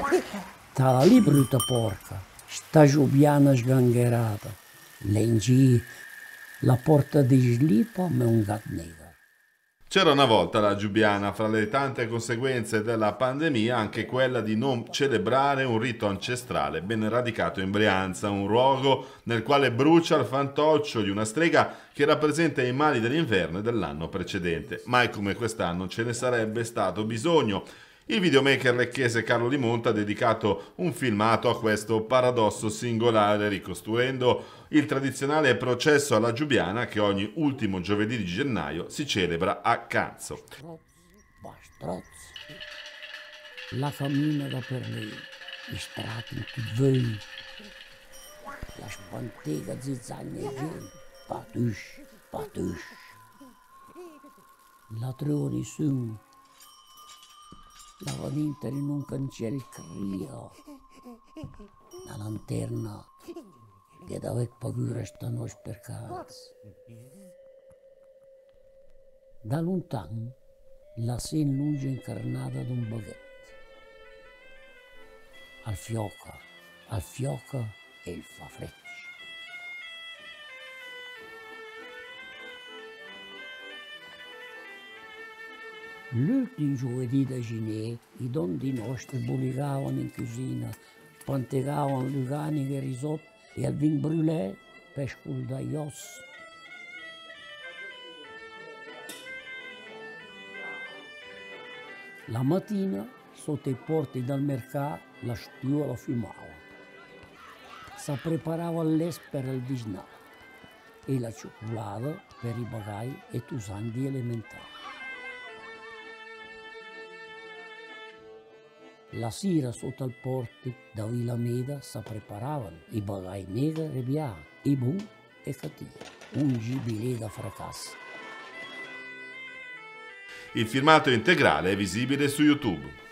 Stava lì brutta porca, sta giubiana sgangherata. L'engì, la porta di slipa ma un gat nero. C'era una volta la Giubiana, fra le tante conseguenze della pandemia, anche quella di non celebrare un rito ancestrale ben radicato in Brianza, un luogo nel quale brucia il fantoccio di una strega che rappresenta i mali dell'inverno e dell'anno precedente. Mai come quest'anno ce ne sarebbe stato bisogno. Il videomaker lecchese Carlo Di Monta ha dedicato un filmato a questo paradosso singolare, ricostruendo il tradizionale processo alla Giubiana che ogni ultimo giovedì di gennaio si celebra a Canzo. Bastrozzi, la cammina da per lì, i strati in TV, la spantega zizzagna giù, patush, patush. Latroni su, la vanita in un cancello cria, la lanterna che deve pagare stanno per cazzo. Da lontano la sen luce incarnata d'un baguette. Al fioca e il fa freccia. L'ultimo giovedì da Ginè, i dondi nostri bulicavano in cucina, pantegavano luganiche e risotto e al vin brûlé pescul dagli ossi. La mattina, sotto i porti del mercato, la stiola fumava. Si preparava l'espera al disnà e la cioccolata per i bagai e i tusandi elementari. La sera sotto al portico da Villa Meda si preparavano i bagai neri e bianchi, i buoni e cattivi, un giubileo da fracasso. Il filmato integrale è visibile su YouTube.